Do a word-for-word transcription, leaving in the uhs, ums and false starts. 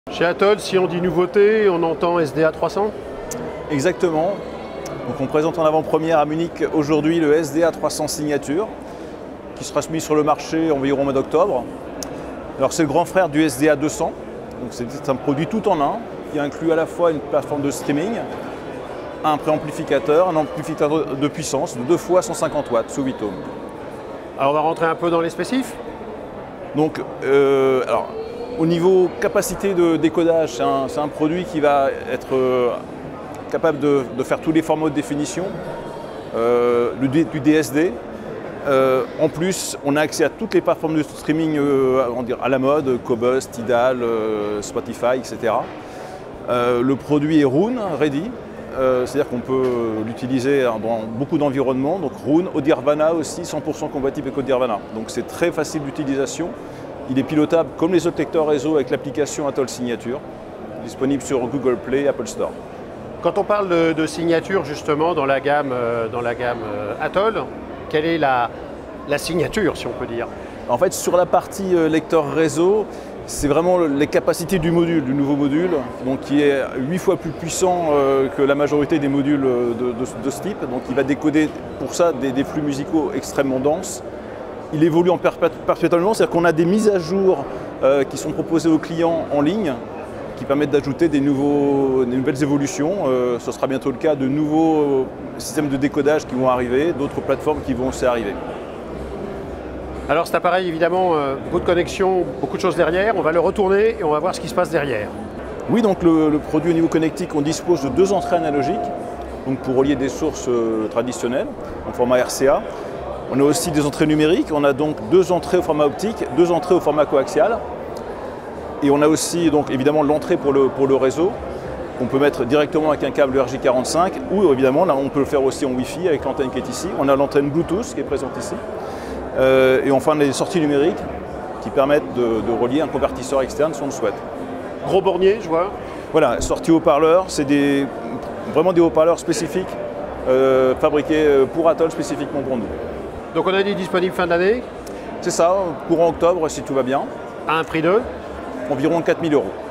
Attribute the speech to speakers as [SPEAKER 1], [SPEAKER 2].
[SPEAKER 1] Chez Atoll, si on dit nouveauté, on entend S D A trois cents?
[SPEAKER 2] Exactement. Donc on présente en avant-première à Munich aujourd'hui le S D A trois cents Signature, qui sera mis sur le marché environ au mois d'octobre. Alors c'est le grand frère du S D A deux cents, donc c'est un produit tout en un, qui inclut à la fois une plateforme de streaming, un préamplificateur, un amplificateur de puissance de deux fois cent cinquante watts sous huit ohms.
[SPEAKER 1] Alors on va rentrer un peu dans les spécifs.
[SPEAKER 2] Donc, euh, alors, au niveau capacité de décodage, c'est un, un produit qui va être euh, capable de, de faire tous les formats de définition, euh, du, du D S D. Euh, en plus, on a accès à toutes les plateformes de streaming euh, on dire, à la mode, Qobuz, Tidal, euh, Spotify, et cetera. Euh, le produit est Roon Ready, euh, c'est-à-dire qu'on peut l'utiliser dans beaucoup d'environnements. Donc Roon, Audirvana aussi, cent pour cent compatible avec Audirvana. Donc c'est très facile d'utilisation. Il est pilotable comme les autres lecteurs réseau avec l'application Atoll Signature, disponible sur Google Play, Apple Store.
[SPEAKER 1] Quand on parle de, de signature justement dans la gamme, euh, dans la gamme euh, Atoll, quelle est la, la signature, si on peut dire?
[SPEAKER 2] En fait, sur la partie euh, lecteur réseau, c'est vraiment les capacités du module, du nouveau module, donc qui est huit fois plus puissant euh, que la majorité des modules de, de, de ce type. Donc il va décoder pour ça des, des flux musicaux extrêmement denses. Il évolue en perpétuellement, c'est-à-dire qu'on a des mises à jour euh, qui sont proposées aux clients en ligne, qui permettent d'ajouter des, des nouvelles évolutions. Euh, ce sera bientôt le cas de nouveaux systèmes de décodage qui vont arriver, d'autres plateformes qui vont aussi arriver.
[SPEAKER 1] Alors cet appareil, évidemment, euh, beaucoup de connexions, beaucoup de choses derrière. On va le retourner et on va voir ce qui se passe derrière.
[SPEAKER 2] Oui, donc le, le produit au niveau connectique, on dispose de deux entrées analogiques, donc pour relier des sources euh, traditionnelles en format R C A. On a aussi des entrées numériques, on a donc deux entrées au format optique, deux entrées au format coaxial. Et on a aussi donc évidemment l'entrée pour le, pour le réseau, qu'on peut mettre directement avec un câble R J quarante-cinq, ou évidemment là on peut le faire aussi en Wi-Fi avec l'antenne qui est ici. On a l'antenne Bluetooth qui est présente ici. Euh, et enfin les sorties numériques qui permettent de, de relier un convertisseur externe si on le souhaite.
[SPEAKER 1] Gros bornier, je vois.
[SPEAKER 2] Voilà, sortie haut-parleurs, c'est des, vraiment des haut-parleurs spécifiques, euh, fabriqués pour Atoll spécifiquement pour nous.
[SPEAKER 1] Donc on a dit disponible fin d'année.
[SPEAKER 2] C'est ça, courant octobre si tout va bien.
[SPEAKER 1] À un prix de
[SPEAKER 2] environ quatre mille euros.